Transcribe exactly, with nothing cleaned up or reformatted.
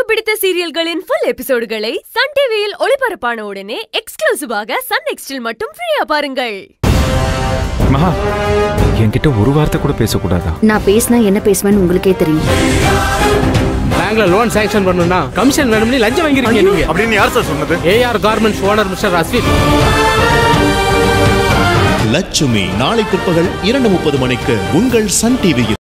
பிடித்த சீரியல்களின் full எபிசோடுகளை Sun T V-யில் ஒளிபரப்பான உடனே எக்ஸ்க்ளூசிவாக Sun NXT-இல் மட்டும் ஃப்ரீயா பாருங்கள். மகா, என்கிட்ட ஒரு வார்த்தை கூட பேசக்கூடாதா? நான் பேசினா என்ன பேசுவேன்னு உங்களுக்கே தெரியும். பேங்க்ல லோன் சாங்க்ஷன் பண்ணனும்னா கமிஷன் வேணும்னு லஞ்சம் வாங்கிருக்கீங்க நீங்க. அப்படின்னு யார் சார் சொன்னது? AR garments owner mister Ashwin. Lakshmi நாளை பிற்பகல் இரண்டு முப்பது மணிக்கு உங்கள் சன் டிவியில்.